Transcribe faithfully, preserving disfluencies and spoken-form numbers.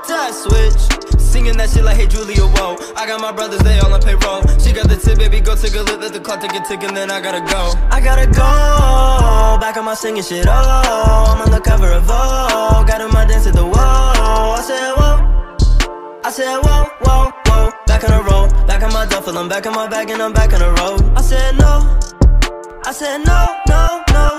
that switch. Singing that shit like, hey Julia, whoa. I got my brothers, they all on payroll. She got the tip, baby, go take a look. Let the clock take a tick and then I gotta go. I gotta go, back on my singing shit, oh. I'm on the cover of Vogue, got in my dance at the whoa. I said whoa, I said whoa, whoa, whoa. Back on the road, back on my duffel, I'm back on my bag and I'm back on the road. I said no, I said no, no, no.